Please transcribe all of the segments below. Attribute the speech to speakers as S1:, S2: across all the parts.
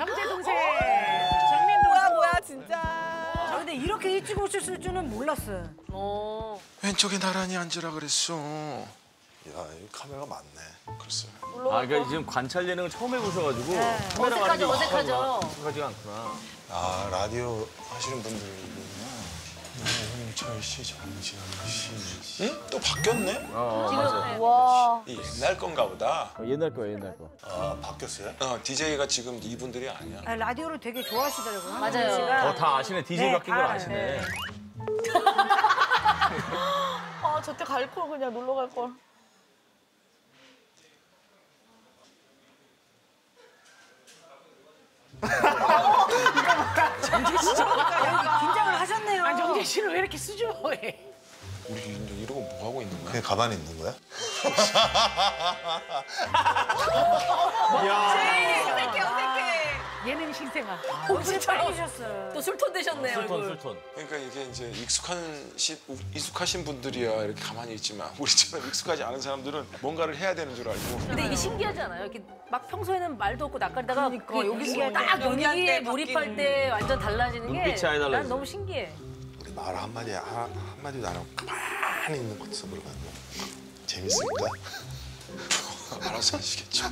S1: 정재 동생, 정민 동생.
S2: 뭐야 진짜.
S3: 아, 근데 이렇게 일찍 오셨을 줄은 몰랐어요.
S4: 왼쪽에 나란히 앉으라 그랬어.
S5: 야, 이 카메라가 많네.
S4: 글쎄.
S6: 아, 그러니까 지금 관찰 예능을 처음 해보셔가지고 카메라가 하는 게
S7: 어색하죠.
S6: 익숙하지가 않구나.
S5: 아, 라디오 하시는 분들이구나. 홍철 씨, 정지현 씨.
S4: 응? 또 바뀌었네?
S6: 맞아.
S7: 와.
S4: 이 옛날 건가 보다.
S6: 옛날 거야, 옛날 거.
S5: 아, 바뀌었어요?
S4: DJ가 지금 이분들이 아니야.
S3: 아, 라디오를 되게 좋아하시더라고요.
S7: 맞아요.
S6: 다 아시네. DJ
S3: 네,
S6: 바뀐 걸
S3: 다
S6: 아시네.
S7: 아, 저때 갈 걸 그냥 놀러 갈 걸.
S3: 긴장을 하셨네요.
S1: 아, 정재 씨는 왜 이렇게 수줍어해?
S4: 우리 이제 이러고 뭐 하고 있는 거야?
S5: 그냥 가만히 있는 거야?
S1: 예능 신생아.
S3: 얼굴이 빨개졌어요.
S7: 또 술톤 되셨네, 얼굴.
S6: 술톤.
S4: 그러니까 이게 이제 익숙하신 분들이야 이렇게 가만히 있지만 우리처럼 익숙하지 않은 사람들은 뭔가를 해야 되는 줄 알고.
S7: 근데 이게 신기하지 않아요? 이렇게 막 평소에는 말도 없고 낯가리다가
S2: 여기서
S7: 딱
S2: 연기할
S7: 연기에
S2: 때
S7: 몰입할 때 완전 달라지는 게
S6: 눈빛이 아예 달라지죠.
S7: 난 너무 신기해.
S5: 우리 말 한마디도 안 하고 가만히 있는 것도 그러면 재밌을까?
S4: 알아서 하시겠죠.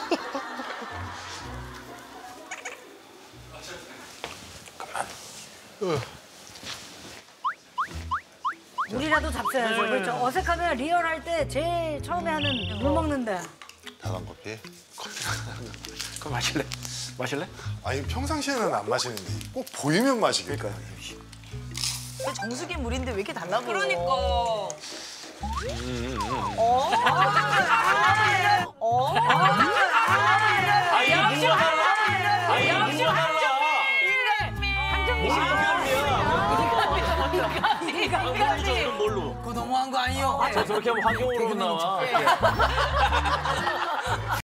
S3: 물이라도 잡숴야죠. 그렇죠. 어색하면 리얼할 때 제일 처음에 하는 물 먹는데.
S5: 다간 커피?
S4: 그거 마실래? 마실래?
S5: 아니, 평상시에는 안 마시는데 꼭 보이면 마시니까.
S2: 정수기 물인데 왜 이렇게 달라 보여? 그러니까.
S6: 아, 이게 뭐가 달라? 아, 이게 뭐가 달라?
S1: 한정미 씨.
S6: 한정미는 뭘로?
S2: 그거 너무한 거 아니에요?
S6: 저렇게 하면 환경으로 나와.